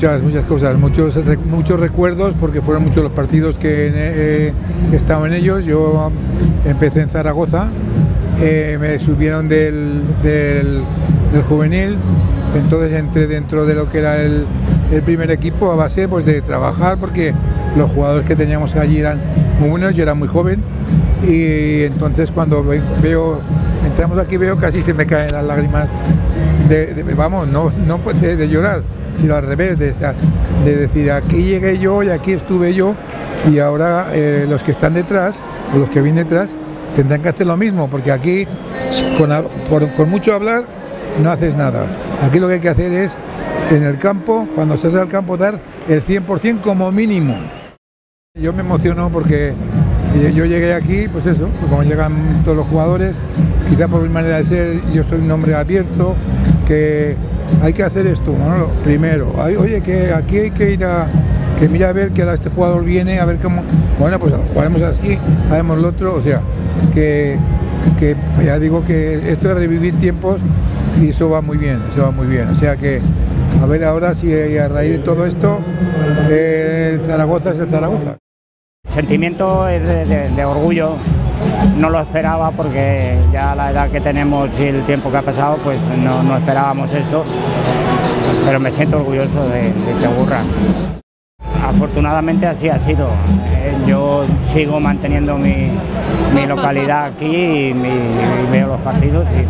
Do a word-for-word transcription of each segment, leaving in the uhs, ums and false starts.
muchas, muchas cosas, muchos, muchos recuerdos, porque fueron muchos los partidos que eh, he estado en ellos. Yo empecé en Zaragoza, eh, me subieron del, del, del juvenil, entonces entré dentro de lo que era el, el primer equipo a base pues, de trabajar, porque los jugadores que teníamos allí eran muy buenos, yo era muy joven, y entonces cuando veo, entramos aquí, veo casi se me caen las lágrimas, de, de, vamos, no, no de, de llorar, sino al revés, de, de decir aquí llegué yo y aquí estuve yo, y ahora eh, los que están detrás, o los que vienen detrás, tendrán que hacer lo mismo, porque aquí con, por, con mucho hablar no haces nada. Aquí lo que hay que hacer es, en el campo, cuando estás al campo, dar el cien por cien como mínimo. Yo me emociono porque yo llegué aquí, pues eso, pues como llegan todos los jugadores, quizá por mi manera de ser, yo soy un hombre abierto, que hay que hacer esto, Manolo, primero, hay, oye, que aquí hay que ir a, que mira a ver que ahora este jugador viene, a ver cómo, bueno, pues jugaremos así, haremos lo otro, o sea, que, que ya digo que esto es revivir tiempos y eso va muy bien, eso va muy bien, o sea que a ver ahora si a raíz de todo esto eh, el Zaragoza es el Zaragoza. El sentimiento es de, de, de orgullo, no lo esperaba porque ya la edad que tenemos y el tiempo que ha pasado pues no, no esperábamos esto, pero me siento orgulloso de, de Tegurra. Afortunadamente así ha sido, eh, yo sigo manteniendo mi, mi localidad aquí y, mi, y veo los partidos y,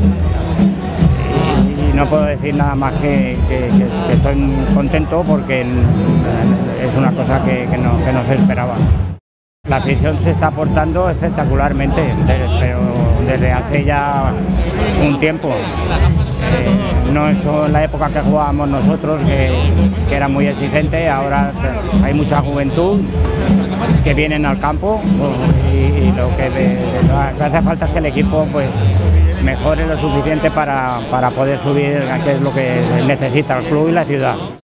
y, y no puedo decir nada más que, que, que, que estoy contento porque es una cosa que, que, no, que no se esperaba. La afición se está portando espectacularmente, pero desde hace ya un tiempo. Eh, no es como en la época que jugábamos nosotros, que, que era muy exigente, ahora hay mucha juventud que vienen al campo y, y lo que, lo que hace falta es que el equipo pues, mejore lo suficiente para, para poder subir, que es lo que necesita el club y la ciudad.